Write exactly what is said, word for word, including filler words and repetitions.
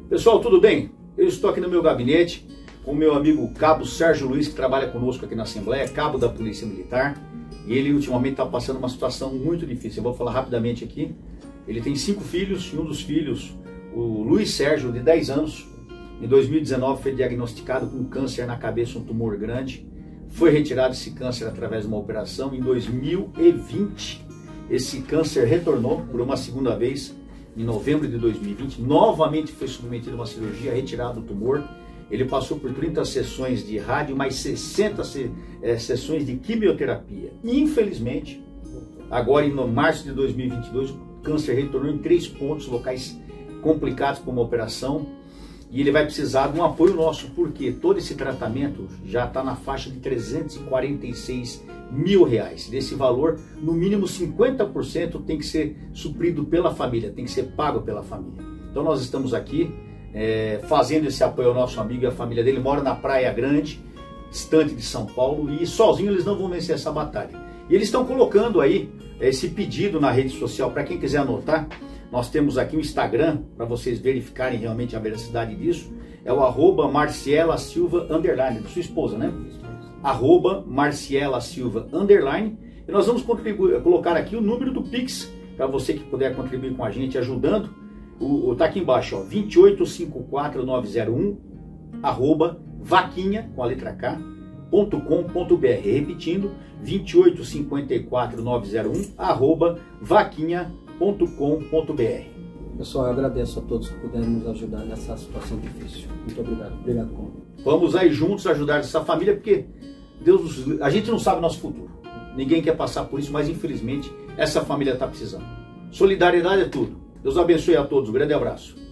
Pessoal, tudo bem? Eu estou aqui no meu gabinete com o meu amigo Cabo Sérgio Luiz, que trabalha conosco aqui na Assembleia, cabo da Polícia Militar, e ele ultimamente está passando uma situação muito difícil. Eu vou falar rapidamente aqui. Ele tem cinco filhos, e um dos filhos, o Luiz Sérgio, de dez anos, em dois mil e dezenove foi diagnosticado com câncer na cabeça, um tumor grande. Foi retirado esse câncer através de uma operação. Em dois mil e vinte, esse câncer retornou por uma segunda vez, em novembro de dois mil e vinte, novamente foi submetido a uma cirurgia, retirado o tumor. Ele passou por trinta sessões de rádio, mais sessenta se, é, sessões de quimioterapia. Infelizmente, agora em março de dois mil e vinte e dois, o câncer retornou em três pontos, locais complicados para uma operação. E ele vai precisar de um apoio nosso, porque todo esse tratamento já está na faixa de trezentos e quarenta e seis mil reais. Desse valor, no mínimo cinquenta por cento tem que ser suprido pela família, tem que ser pago pela família. Então nós estamos aqui é, fazendo esse apoio ao nosso amigo e à família dele. Mora na Praia Grande, distante de São Paulo, e sozinho eles não vão vencer essa batalha. E eles estão colocando aí esse pedido na rede social, para quem quiser anotar. Nós temos aqui o Instagram, para vocês verificarem realmente a veracidade disso. É o arroba Marciela Silva underline, da sua esposa, né? Arroba Marciela Silva underline. E nós vamos contribuir, colocar aqui o número do Pix, para você que puder contribuir com a gente, ajudando. O, o, tá aqui embaixo, ó, dois oito cinco quatro nove zero um, arroba vaquinha, com a letra K, ponto com ponto br. Repetindo, dois oito cinco quatro nove zero um, arroba vaquinha ponto com ponto br. Pessoal, eu agradeço a todos que puderam nos ajudar nessa situação difícil. Muito obrigado. Obrigado, Conde. Vamos aí juntos ajudar essa família, porque Deus, a gente não sabe o nosso futuro. Ninguém quer passar por isso, mas infelizmente essa família está precisando. Solidariedade é tudo. Deus abençoe a todos. Um grande abraço.